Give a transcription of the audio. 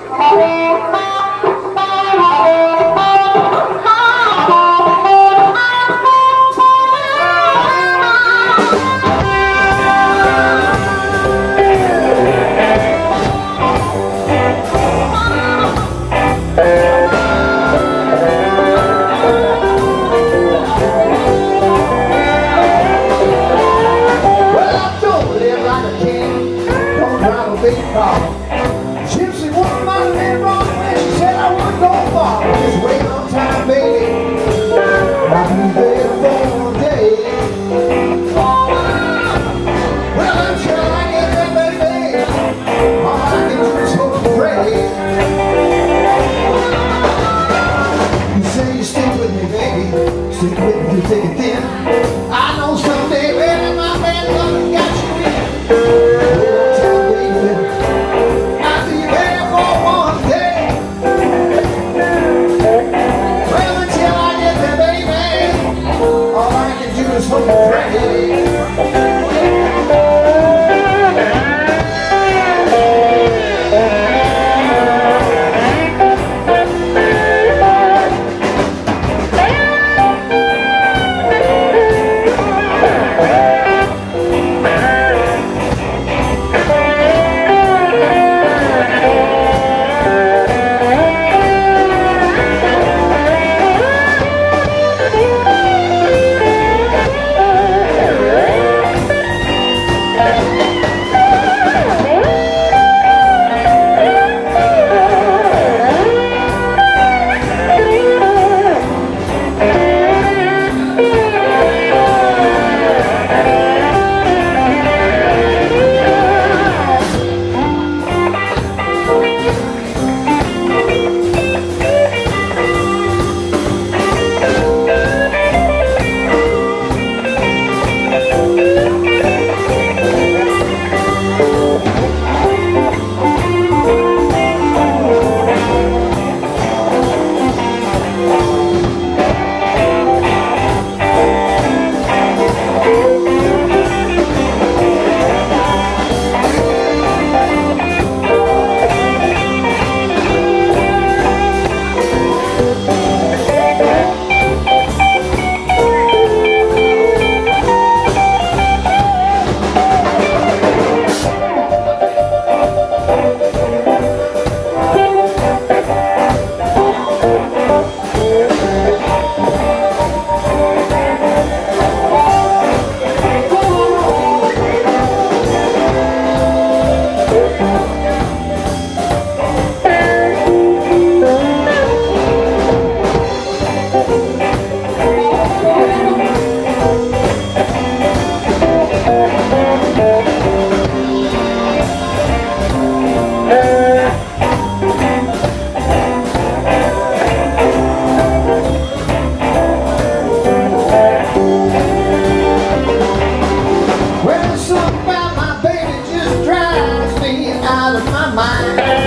Gypsy woman might have been wrong when she said I wouldn't go far. Just wait on time, baby. I'll be there for one day. Well, until I get there, baby, all I can do is hope and pray. You say you stick with me, baby. Stick with me through thick and thin. I know someday, baby, my bad luck got you in. Something about my baby just drives me out of my mind.